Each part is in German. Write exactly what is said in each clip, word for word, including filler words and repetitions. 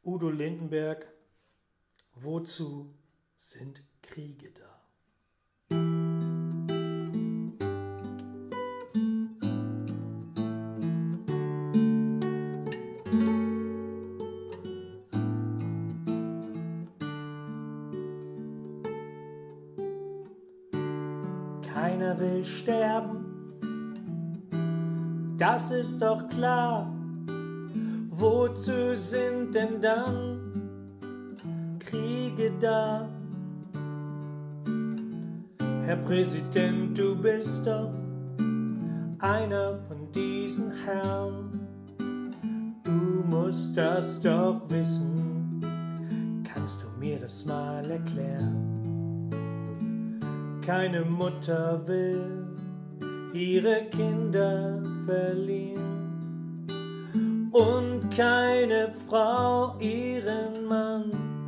Udo Lindenberg, wozu sind Kriege da? Keiner will sterben, das ist doch klar. Wozu sind denn dann Kriege da? Herr Präsident, du bist doch einer von diesen Herren. Du musst das doch wissen, kannst du mir das mal erklären? Keine Mutter will ihre Kinder verlieren und keine Frau ihren Mann.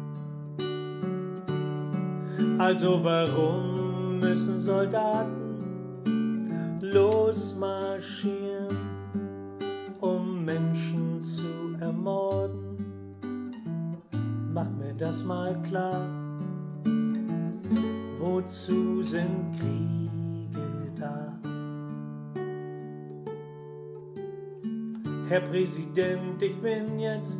Also warum müssen Soldaten losmarschieren, um Menschen zu ermorden? Mach mir das mal klar. Wozu sind Kriege da? Herr Präsident, ich bin jetzt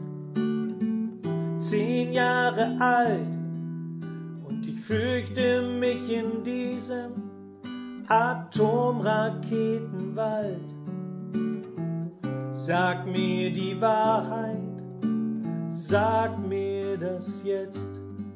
zehn Jahre alt und ich fürchte mich in diesem Atomraketenwald. Sag mir die Wahrheit, sag mir das jetzt.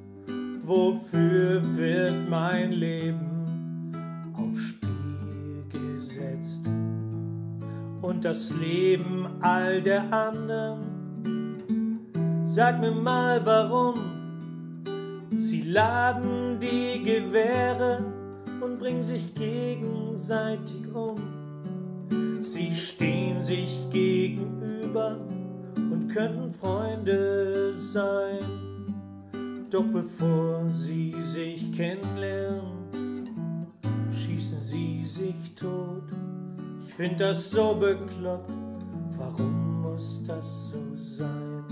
Wofür wird mein Leben aufs Spiel gesetzt? Und das Leben all der anderen? Sag mir mal warum. Sie laden die Gewehre und bringen sich gegenseitig um. Sie stehen sich gegenüber und könnten Freunde sein. Doch bevor sie sich kennenlernen, schießen sie sich tot. Ich find das so bekloppt, warum muss das so sein?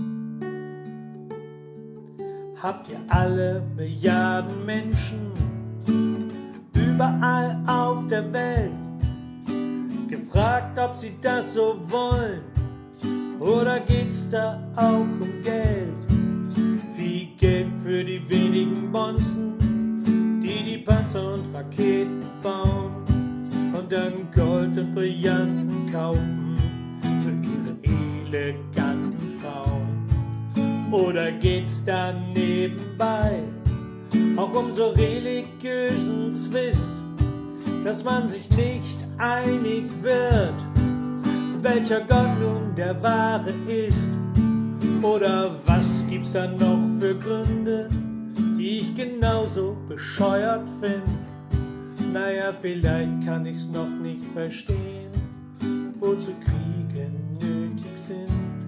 Habt ihr alle Milliarden Menschen überall auf der Welt gefragt, ob sie das so wollen? Oder geht's da auch um Geld? Viel Geld für die wenigen Bonzen, die die Panzer und Raketen bauen und dann Gold und Brillanten kaufen für ihre eleganten Frauen. Oder geht's da nebenbei auch um so religiösen Zwist, dass man sich nicht einig wird, welcher Gott nun der wahre ist? Oder was gibt's da noch für Gründe, die ich genauso bescheuert find? Naja, vielleicht kann ich's noch nicht verstehen, wozu Kriege nötig sind.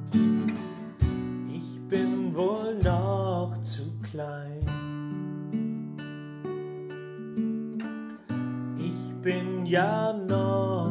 Ich bin wohl noch zu klein. Ich bin ja noch